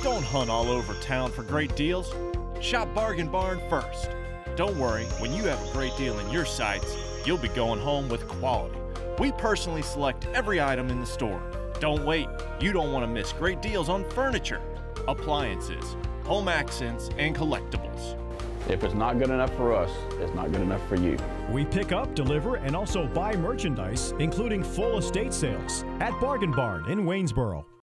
Don't hunt all over town for great deals. Shop Bargain Barn first. Don't worry, when you have a great deal in your sights, you'll be going home with quality. We personally select every item in the store. Don't wait, you don't want to miss great deals on furniture, appliances, home accents, and collectibles. If it's not good enough for us, it's not good enough for you. We pick up, deliver, and also buy merchandise, including full estate sales at Bargain Barn in Waynesboro.